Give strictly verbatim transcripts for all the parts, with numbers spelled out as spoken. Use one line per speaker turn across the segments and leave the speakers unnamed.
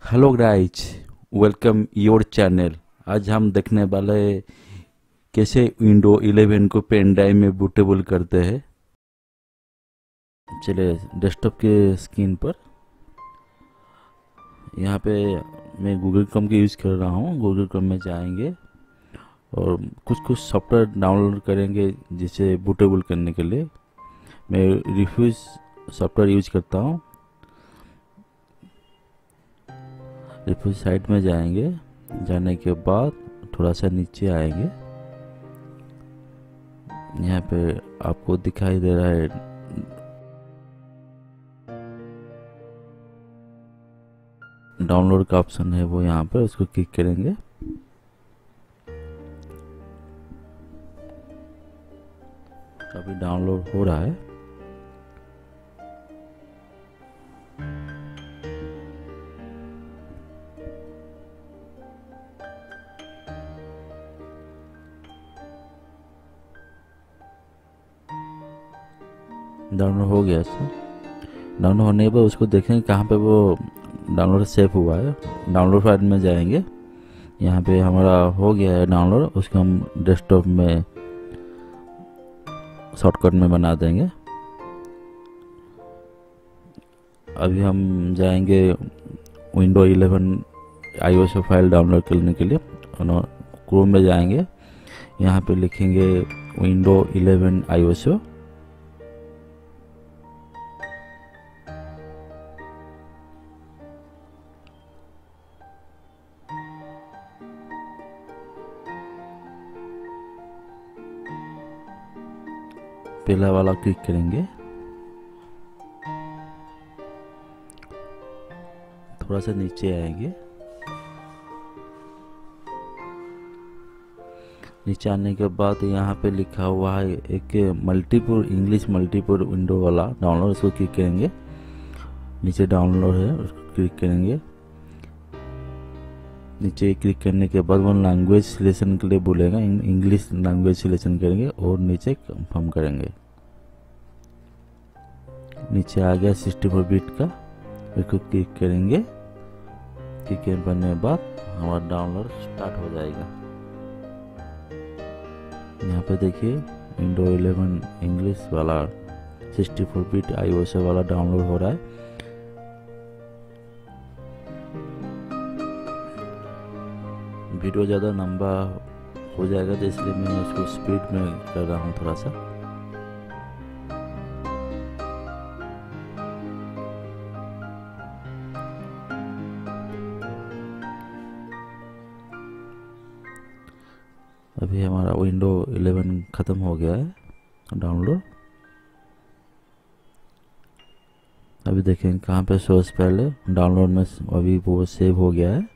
Hello guys, welcome your channel. आज हम देखने वाले हैं कैसे विंडो इलेवन को पेन ड्राइव में बूटेबल करते हैं। चलिए डेस्कटॉप के स्क्रीन पर यहाँ पे मैं गूगल क्रोम का यूज़ कर रहा हूँ। गूगल क्रोम में जाएंगे और कुछ कुछ सॉफ्टवेयर डाउनलोड करेंगे जिसे बूटेबल करने के लिए। मैं रिफ्यूज सॉफ्टवेयर यूज करता हूँ। रिफ्यूज साइट में जाएंगे, जाने के बाद थोड़ा सा नीचे आएंगे। यहाँ पे आपको दिखाई दे रहा है डाउनलोड का ऑप्शन है, वो यहाँ पर उसको क्लिक करेंगे। अभी डाउनलोड हो रहा है। डाउनलोड हो गया सर। डाउनलोड होने पर उसको देखेंगे कहाँ पे वो डाउनलोड सेव हुआ है। डाउनलोड फाइल में जाएंगे, यहाँ पे हमारा हो गया है डाउनलोड। उसको हम डेस्कटॉप में शॉर्टकट में बना देंगे। अभी हम जाएंगे window eleven iOS file download करने के लिए। क्रोम में जाएंगे, यहाँ पे लिखेंगे विंडो इलेवन आईओएस। पहला वाला क्लिक करेंगे। थोड़ा सा नीचे आएंगे। नीचे आने के बाद यहाँ पे लिखा हुआ है एक मल्टीपुल इंग्लिश मल्टीपुल विंडो वाला डाउनलोड, उसको क्लिक करेंगे। नीचे डाउनलोड है, उसको क्लिक करेंगे। नीचे क्लिक करने के बाद वो लैंग्वेज सिलेक्शन के लिए बोलेगा, इंग्लिश लैंग्वेज सिलेक्शन करेंगे और नीचे कंफर्म करेंगे। नीचे आ गया सिक्सटी फोर बिट का, इसको क्लिक करेंगे। क्लिक करने के बाद हमारा डाउनलोड स्टार्ट हो जाएगा। यहाँ पे देखिए विंडो इलेवन इंग्लिश वाला सिक्सटी फोर बिट आईओएस वाला डाउनलोड हो रहा है। वीडियो ज़्यादा लंबा हो जाएगा तो इसलिए मैं इसको स्पीड में कर रहा हूँ थोड़ा सा। अभी हमारा विंडो इलेवन ख़त्म हो गया है डाउनलोड। अभी देखें कहाँ पे सोर्स पहले डाउनलोड में अभी वो सेव हो गया है।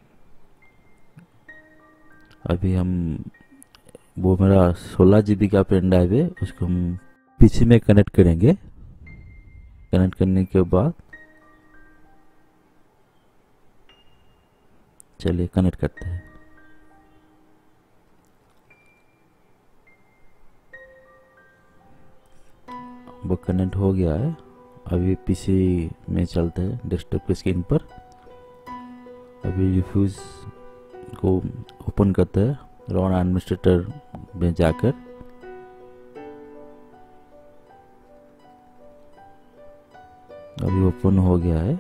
अभी हम वो मेरा सोलह जी बी का पेन ड्राइव है, उसको हम पीसी में कनेक्ट करेंगे। कनेक्ट करने के बाद चलिए कनेक्ट करते हैं। वो कनेक्ट हो गया है। अभी पीसी में चलते हैं डेस्कटॉप की स्क्रीन पर। अभी रिफ्यूज को ओपन करते हैं रन एडमिनिस्ट्रेटर में जाकर। अभी ओपन हो गया है।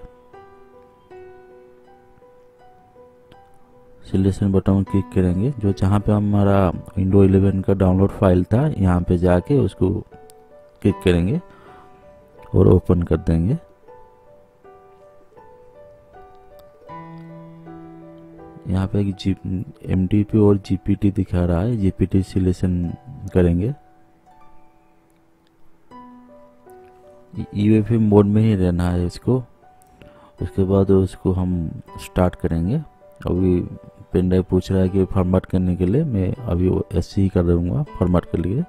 सिलेक्शन बटन क्लिक करेंगे, जो जहाँ पे हमारा विंडो इलेवन का डाउनलोड फाइल था यहाँ पे जाके उसको क्लिक करेंगे और ओपन कर देंगे। यहाँ पे एक जी एम डी पी और जी पी टी दिखा रहा है, जी पी टी सिलेक्शन करेंगे। यू एफ एम मोड में ही रहना है इसको। उसके बाद उसको हम स्टार्ट करेंगे। अभी पेन ड्राइव पूछ रहा है कि फॉर्मेट करने के लिए, मैं अभी ऐसे ही कर दूंगा फॉर्मेट के लिए।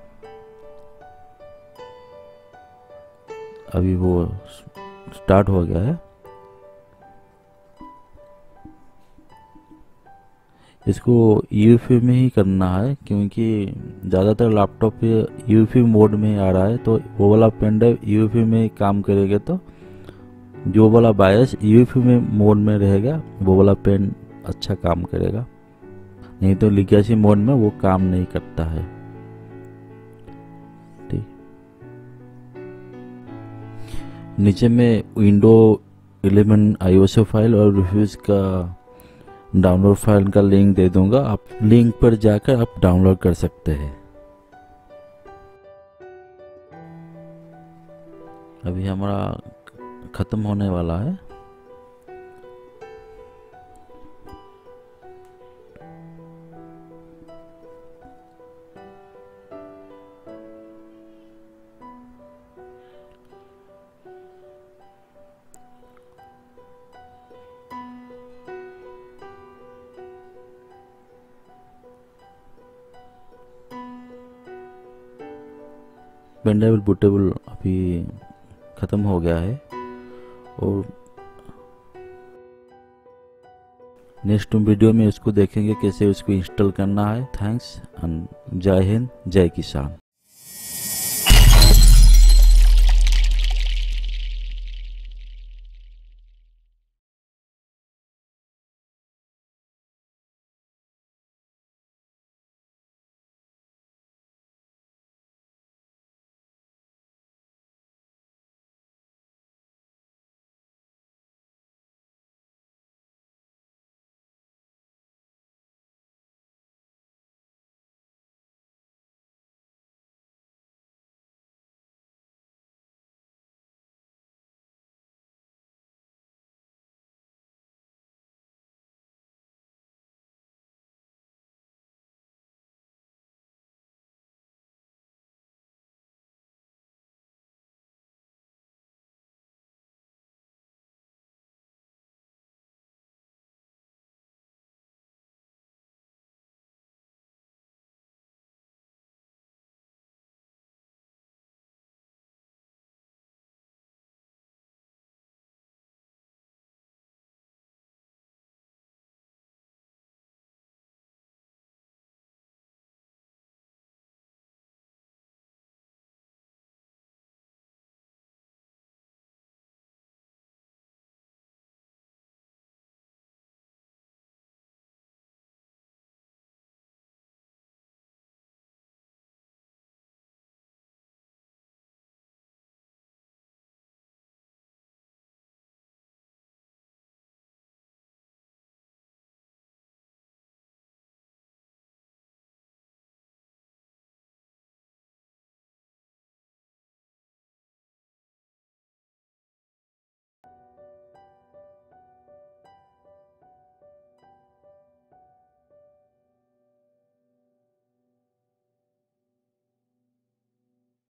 अभी वो स्टार्ट हो गया है। इसको यूएफए में ही करना है क्योंकि ज़्यादातर लैपटॉप पे यूएफए मोड में आ रहा है, तो वो वाला पेन ड्राइव यूएफए में काम करेगा तो जो वाला बायस यूएफबी में मोड में रहेगा वो वाला पेन अच्छा काम करेगा, नहीं तो लीगेसी मोड में वो काम नहीं करता है। ठीक, नीचे में विंडो इलेवन आईओएसओ फाइल और रिव्यूज का डाउनलोड फाइल का लिंक दे दूंगा, आप लिंक पर जाकर आप डाउनलोड कर सकते हैं। अभी हमारा खत्म होने वाला है। पेन ड्राइव बूटेबल अभी ख़त्म हो गया है और नेक्स्ट वीडियो में उसको देखेंगे कैसे उसको इंस्टॉल करना है। थैंक्स एंड जय हिंद, जय किसान।